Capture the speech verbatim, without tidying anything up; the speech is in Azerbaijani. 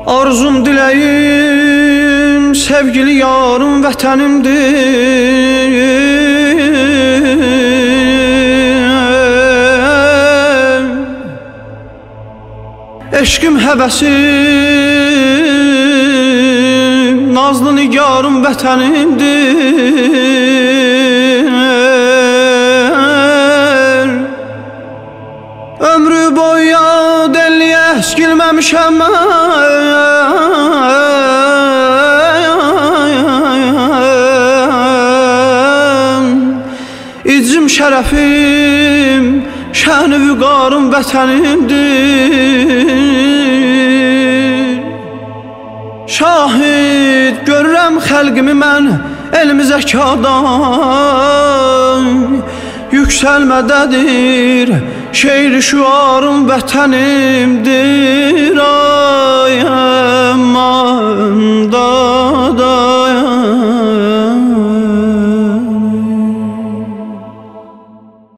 Arzum, diləyim, sevgili yarım vətənimdir. Eşqim, həvəsim, nazlı nigarım vətənimdir. Ömrü boya dəlliyə əskilməmişəm mən. İzzim, şərəfim, şən-i vüqarım vətənimdir. Şahid görürəm xəlqimi mən elmi zəkadan. Yüksəlmədədir şeir-i şüarım vətənimdir. Ay, ay.